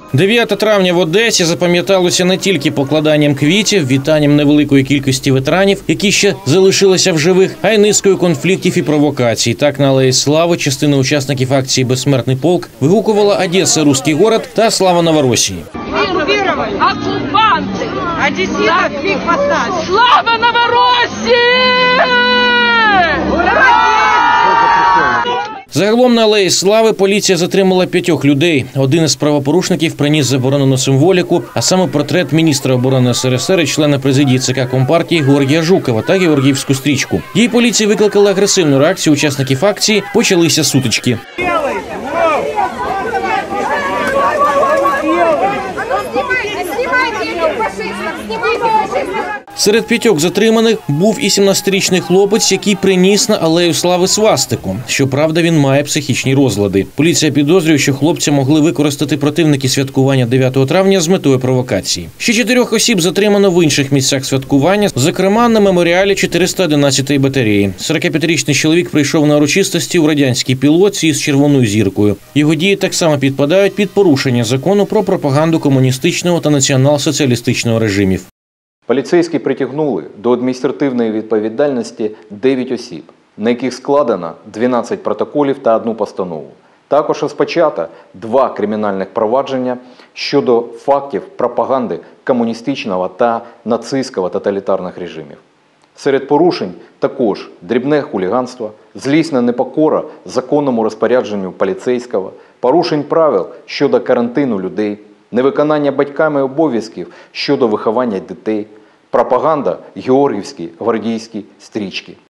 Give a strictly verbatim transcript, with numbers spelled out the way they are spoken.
дев'яте травня в Одесі запам'яталося не тільки покладанням квітів, вітанням невеликої кількості ветеранів, які ще залишилися в живих, а й низкою конфліктів і провокацій. Так, на Алеї Слави частина учасників акції «Безсмертний полк» вигукувала «Одеса – русский город» та «Слава Новоросії». Оккупанты! Одесситов их поставить! Слава Новоросії! Загалом на Алеї Слави поліція затримала п'ятьох людей. Один із правопорушників приніс заборонену символіку, а саме портрет міністра оборони ес ер ес ер і члена президії це ка Компартії Георгія Жукова та георгіївську стрічку. Її поліція викликала агресивну реакцію учасників акції, почалися сутички. Серед п'ятьох затриманих був і сімнадцятирічний хлопець, який приніс на Алею Слави свастику. Щоправда, він має психічні розлади. Поліція підозрює, що хлопця могли використати противники святкування дев'ятого травня з метою провокації. Ще чотирьох осіб затримано в інших місцях святкування, зокрема на меморіалі чотириста одинадцятої батареї. сорокап'ятирічний чоловік прийшов на урочистості у радянській пілотці із червоною зіркою. Його дії так само підпадають під порушення закону про пропаганду комуністичного та націонал-соціалістичного режимів. Поліцейські притягнули до адміністративної відповідальності дев'ять осіб, на яких складено дванадцять протоколів та одну постанову. Також розпочато два кримінальних провадження щодо фактів пропаганди комуністичного та нацистського тоталітарних режимів. Серед порушень також дрібне хуліганство, злісна непокора законному розпорядженню поліцейського, порушень правил щодо карантину людей, невиконання батьками обов'язків щодо виховання дітей, пропаганда георгіївської гвардійської стрічки.